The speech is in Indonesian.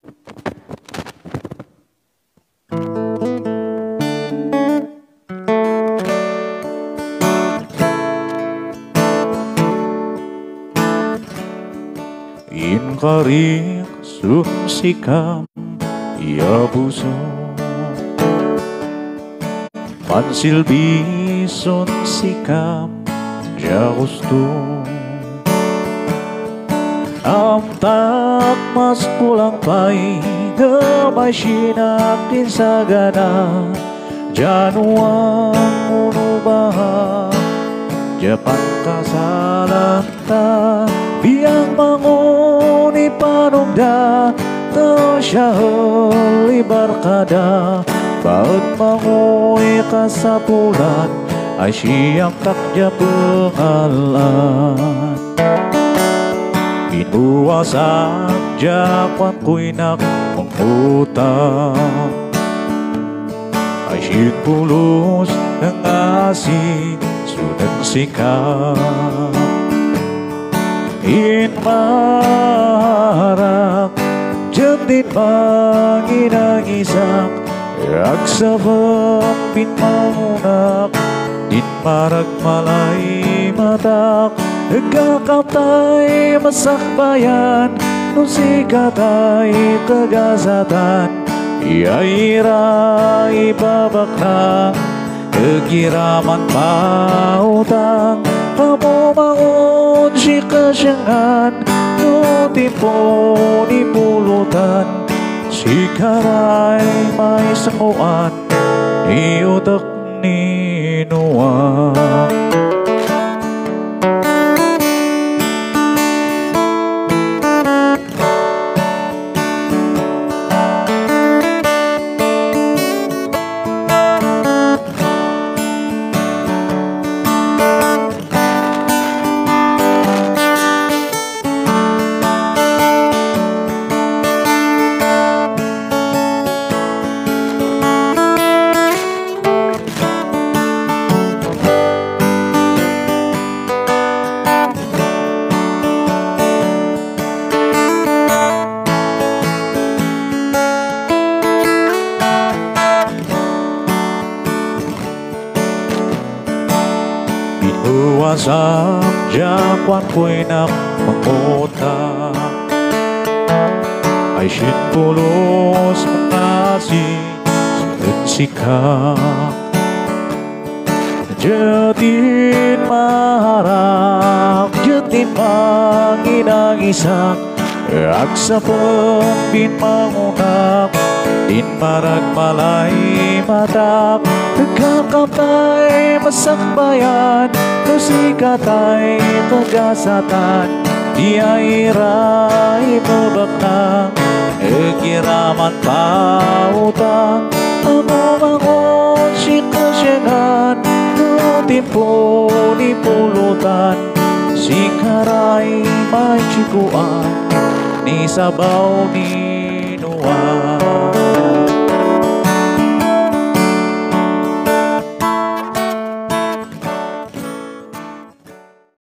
In karik sun sikam ya buso Mansil bison sikam ja gusto Amtak mas pulang pai Gamay sinakin sa gana Januang unubaha Japan kasalanta Biang manguni panugda Tau syahli barkada Baut mangui kasapulan Ay siyang takja pengalan Inuwasak jakwan kuinak mengutang Ay siyang pulus ng asin Sunan sikap In marak Jendit manginang-isak Agsabang pinmangunak Din marag malay matak Nagkakaptay masakbayan Nung sikatay kagasatan Iaira ibabak na Kegiraman pautang Kamu mangun si kasyangan No timpo ni pulutan Si karay may sanguan Iutak ni nuwang Wasak jakwan kuinak mengutang Ay sinpulos mengasih Sunan sikap Jetin maharap Jetin manginang-isak Aksa pembin mangunak Din marag malay matak Nagkakaptay masakbayan Nusikatay kagasatan Iaira ibabak Egiraman pautang Amangon si kasyanan Nutimpo ni pulutan Si karay may chikuan Ni sabaw ni nuwan